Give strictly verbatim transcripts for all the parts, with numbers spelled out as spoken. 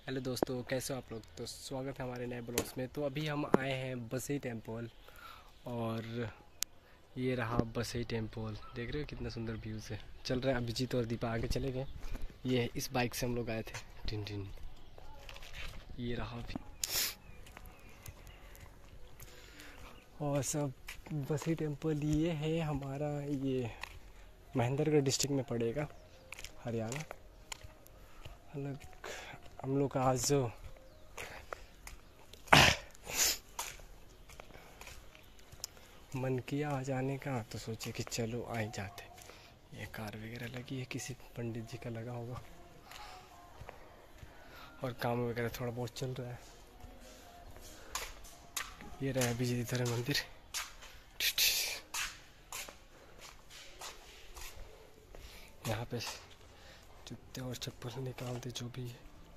Hello दोस्तों, कैसे हो आप लोग। तो स्वागत है हमारे नए ब्लॉग्स में। तो अभी हम आए हैं बसई टेम्पल और ये रहा बसई टेम्पल। देख रहे हो कितना सुंदर व्यूज़ है। चल रहा है अभिजीत और दीपा आगे चले गए। ये इस बाइक से हम लोग आए थे। टिन टिन ये रहा अभी। और सब बसई टेम्पल ये है हमारा, ये महेंद्रगढ़ डिस्ट्रिक्ट में पड़ेगा, हरियाणा। अलग हम लोग का आज जो मन किया आ जाने का, तो सोचे कि चलो आ ही जाते। ये कार वगैरह लगी है, किसी पंडित जी का लगा होगा और काम वगैरह थोड़ा बहुत चल रहा है। ये रहा अभिजीत धर्म मंदिर। यहाँ पे जूते और चप्पल निकाल दे, जो भी है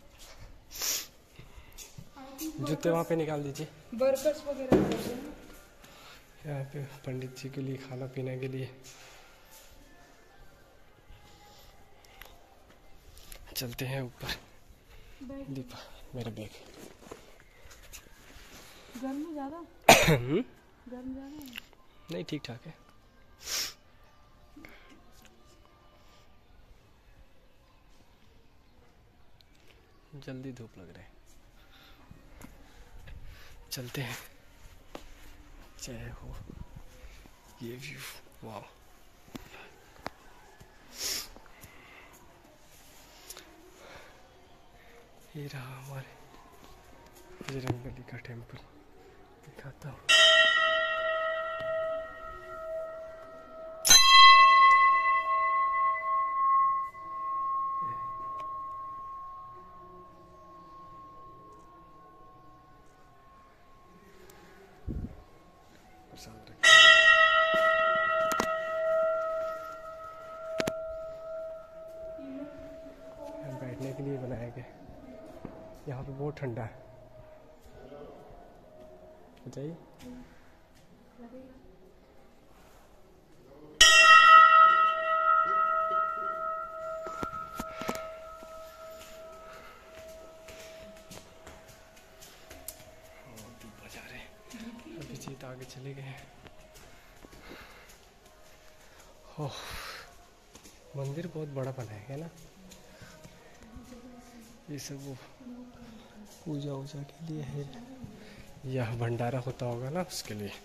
जूते वहाँ पे निकाल दीजिए। बर्गर्स वगैरह यहाँ पे पंडित जी के लिए खाना पीने के लिए चलते हैं ऊपर। दीपा मेरा बैग। गर्म ज़्यादा गर्म ज़्यादा नहीं, ठीक ठाक है। जल्दी धूप लग रहा है। चलते हैं। जय हो। ये व्यू, वाह। ये रहा हमारे बजरंगबली का टेम्पल। दिखाता हूँ। प्रसाद रखा है, बैठने के लिए बनाया गया। यहाँ पे बहुत ठंडा है। बताइए। दीपा जा रहे हैं, अभिजीत आगे चले गए हैं। ओह, मंदिर बहुत बड़ा बनाया गया ना। ये सब वो पूजा वूजा के लिए है। यह भंडारा होता होगा ना, उसके लिए।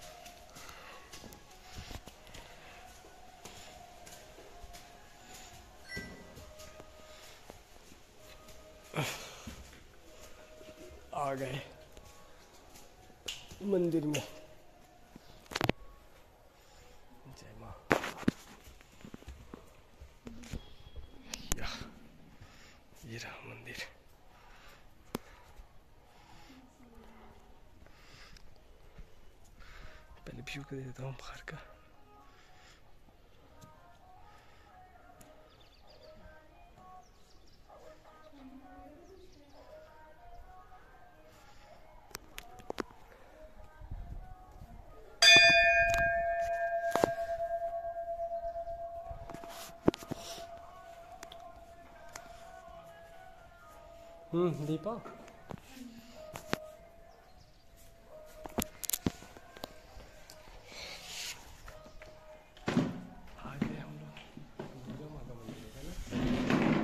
आ गए मंदिर में। जय माँ। ये रहा मंदिर। पहले व्यू कर देता हूँ बाहर का। हम्म दीपा, आगे हम लोग दुर्गा माता मंदिर है ना।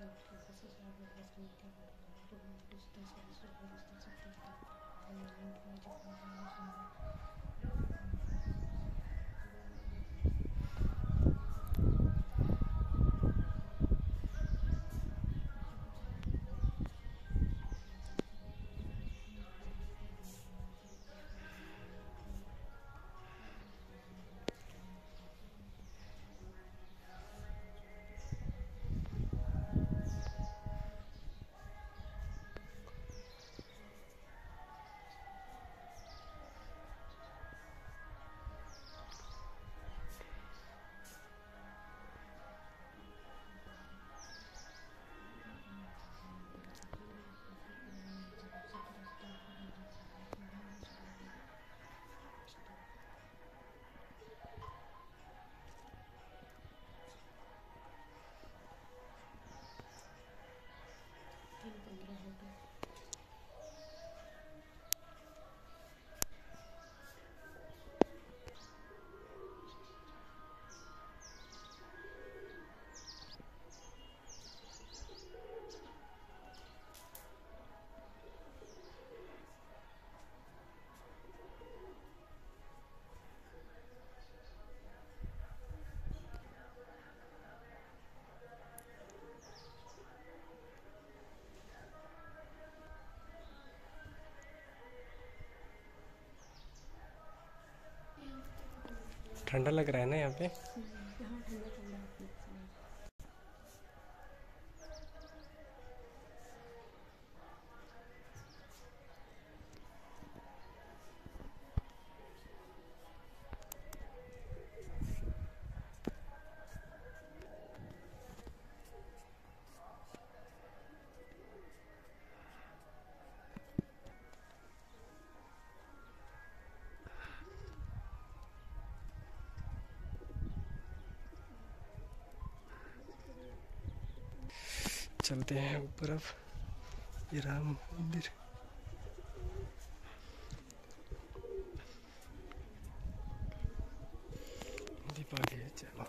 ठंडा लग रहा है ना यहाँ पे। चलते हैं ऊपर अब। ये राम मंदिर। दीपा गया, चलो।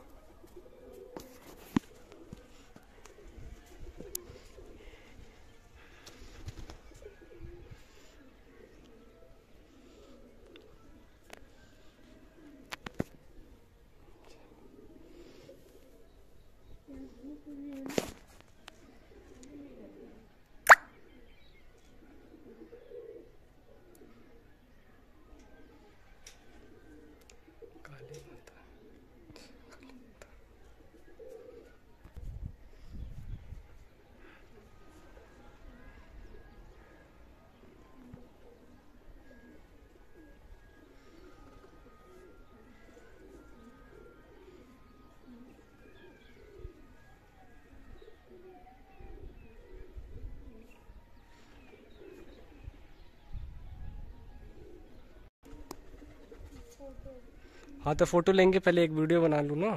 हाँ तो फोटो लेंगे, पहले एक वीडियो बना लूँ ना।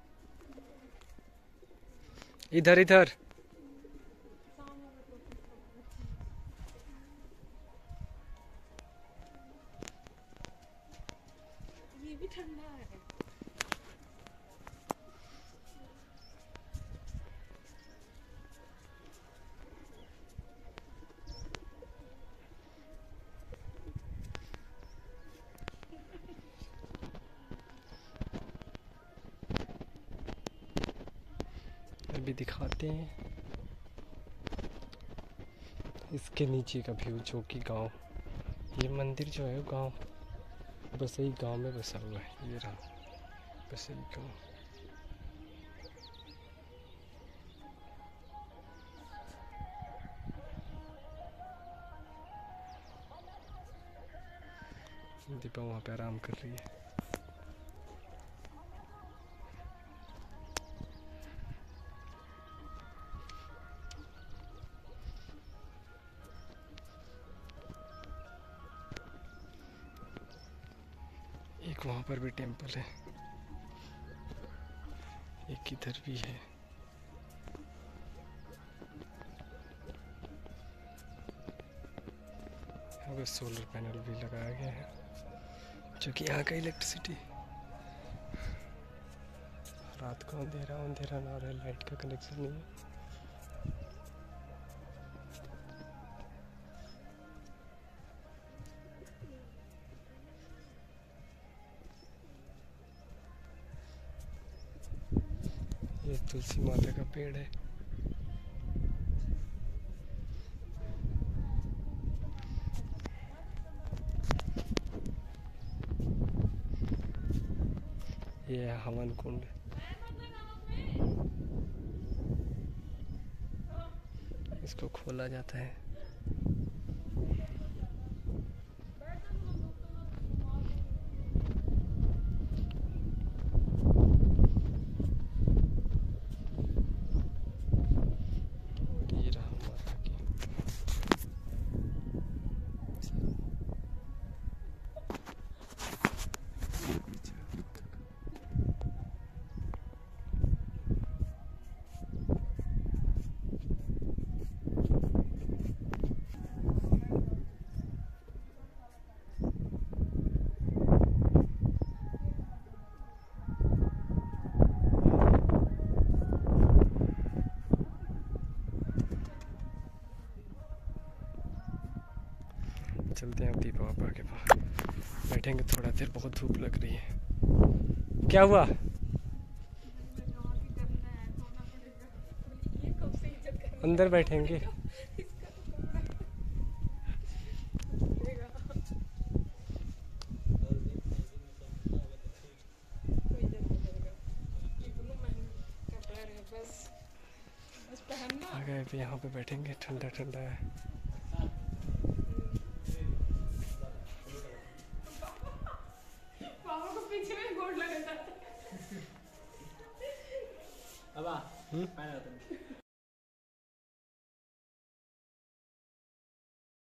इधर इधर ये भी ठंडा है। अभी दिखाते हैं इसके नीचे का व्यू, जो कि गाँव, ये मंदिर जो है गाँव बसई गांव में बसा हुआ है। ये रहा बसई गाँव। दीपा वहाँ पे आराम कर रही है। एक वहाँ पर भी टेंपल है, एक इधर भी है। यहाँ पे सोलर पैनल भी लगाया गया है, जो कि यहाँ का इलेक्ट्रिसिटी। रात को अंधेरा अंधेरा ना रहे, लाइट का कनेक्शन नहीं है। ये तुलसी माता का पेड़ है। ये है हवन कुंड। इसको खोला जाता है। ये रहा माता की। चलते हैं अब दीपा पापा के पास, बैठेंगे थोड़ा देर, बहुत धूप लग रही है। क्या हुआ? अंदर बैठेंगे। आ गए, अभी यहाँ पे बैठेंगे, ठंडा ठंडा है। अब आ,